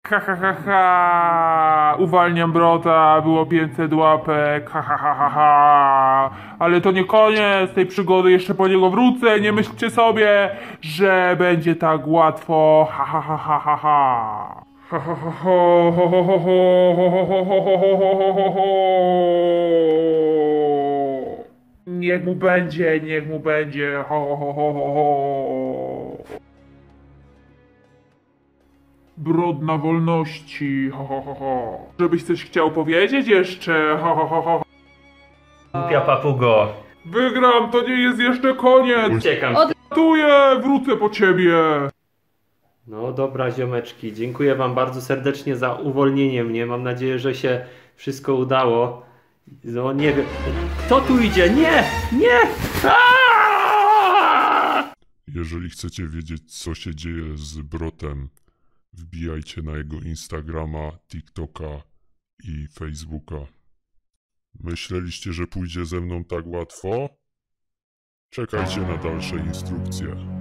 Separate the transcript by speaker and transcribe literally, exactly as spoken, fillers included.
Speaker 1: Ha ha ha ha! Uwalniam Brota, było pięćset łapek, ha ha ha ha ha! Ale to nie koniec tej przygody, jeszcze po niego wrócę, nie myślcie sobie, że będzie tak łatwo, ha ha ha ha ha ha! Ha ha ha ho, ho ho ho ho, ho ho ho ho ho ho ho ho ho. Niech mu będzie, niech mu będzie, ho ho ho ho ho ho. Brod na wolności, ho ho ho ho. Żebyś coś chciał powiedzieć jeszcze, ho ho ho ho.
Speaker 2: Głupia papugo.
Speaker 1: Wygram, to nie jest jeszcze koniec.
Speaker 2: Uciekam.
Speaker 1: Ratuję, wrócę po ciebie.
Speaker 2: No dobra, ziomeczki, dziękuję wam bardzo serdecznie za uwolnienie mnie. Mam nadzieję, że się wszystko udało. No nie wiem. Kto tu idzie? Nie! Nie! Aaaa!
Speaker 3: Jeżeli chcecie wiedzieć, co się dzieje z Brotem, wbijajcie na jego Instagrama, TikToka i Facebooka. Myśleliście, że pójdzie ze mną tak łatwo? Czekajcie na dalsze instrukcje.